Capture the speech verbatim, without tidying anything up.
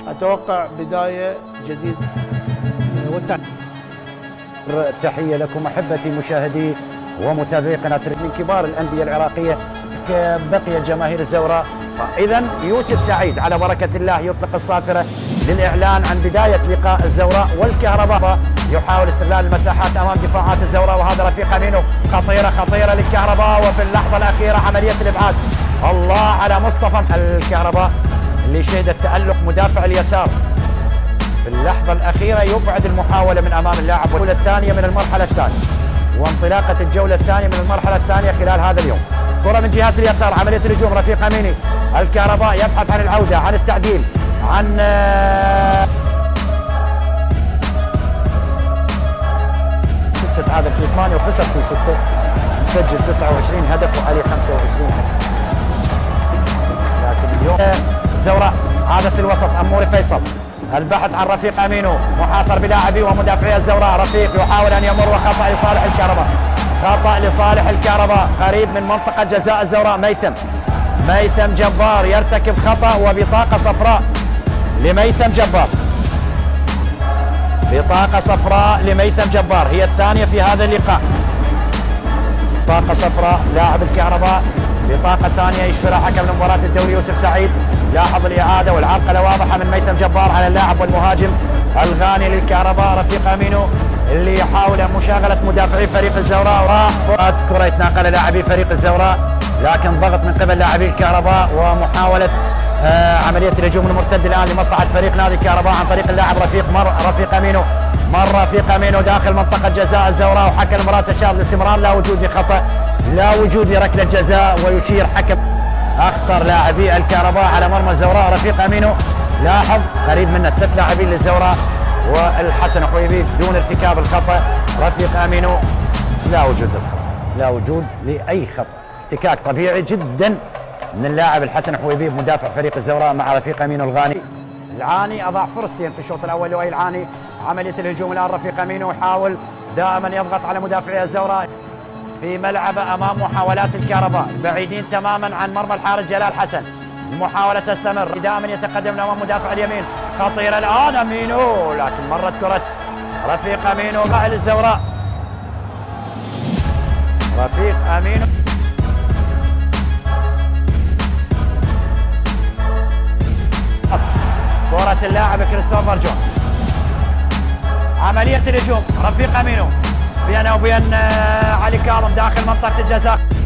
أتوقع بداية جديدة. تحية لكم أحبتي مشاهدي ومتابعي قناة من كبار الأندية العراقية بقي جماهير الزوراء. إذا يوسف سعيد على بركة الله يطلق الصافرة للإعلان عن بداية لقاء الزوراء والكهرباء. يحاول استغلال المساحات أمام دفاعات الزوراء، وهذا رفيق أمينو. خطيرة خطيرة للكهرباء، وفي اللحظة الأخيرة عملية الإبعاد. الله على مصطفى الكهرباء اللي شهد التألق مدافع اليسار. في اللحظة الأخيرة يبعد المحاولة من أمام اللاعب. الجولة الثانية من المرحلة الثانية، وانطلاقة الجولة الثانية من المرحلة الثانية خلال هذا اليوم. كرة من جهة اليسار، عملية الهجوم رفيق أميني. الكهرباء يبحث عن العودة، عن التعديل، عن ستة تعادل في ثمانية وخسر في ستة، مسجل تسعة وعشرين هدف وعليه خمسة وعشرين هدف. لكن اليوم زوراء عادت الوسط، أموري فيصل البحث عن رفيق أمينو، محاصر بلاعبي ومدافعي الزوراء. رفيق يحاول أن يمر، خطأ لصالح الكهرباء، خطأ لصالح الكهرباء قريب من منطقة جزاء الزوراء. ميثم ميثم جبار يرتكب خطأ وبطاقة صفراء لميثم جبار. بطاقة صفراء لميثم جبار، هي الثانية في هذا اللقاء. بطاقة صفراء لاعب الكهرباء، بطاقة ثانية يشفرها حكم مباراة الدوري يوسف سعيد. لاحظ الإعادة والعرقلة واضحة من ميثم جبار على اللاعب والمهاجم الغاني للكهرباء رفيق أمينو، اللي يحاول مشاغلة مدافعي فريق الزوراء. وراء كرة يتناقل لاعبي فريق الزوراء، لكن ضغط من قبل لاعبي الكهرباء ومحاولة آه عملية الهجوم المرتد الآن لمصلحة فريق نادي الكهرباء عن طريق اللاعب رفيق مر رفيق أمينو. مر رفيق أمينو داخل منطقة جزاء الزوراء، وحكم المباراة أشار بالاستمرار، لا وجود لخطأ، لا وجود لركلة جزاء، ويشير حكم. أخطر لاعبي الكهرباء على مرمى الزوراء رفيق أمينو. لاحظ قريب منه ثلاث لاعبين للزوراء والحسن حويبي دون ارتكاب الخطأ. رفيق أمينو لا وجود للخطأ، لا وجود لأي خطأ، احتكاك طبيعي جدا من اللاعب الحسن حويبي مدافع فريق الزوراء مع رفيق أمينو الغاني. العاني أضاع فرصتين في الشوط الأول لؤي العاني. عملية الهجوم الآن رفيق أمينو يحاول دائما يضغط على مدافعي الزوراء في ملعبه أمام محاولات الكهرباء، بعيدين تماما عن مرمى الحارس جلال حسن. المحاولة تستمر، دائما يتقدم أمام مدافع اليمين. خطيرة الآن أمينو، لكن مرت كرة رفيق أمينو فاعل الزوراء. رفيق أمينو كرة اللاعب كريستوفر جون. عملية الهجوم رفيق أمينو بينه وبين علي كاظم داخل منطقة الجزاء.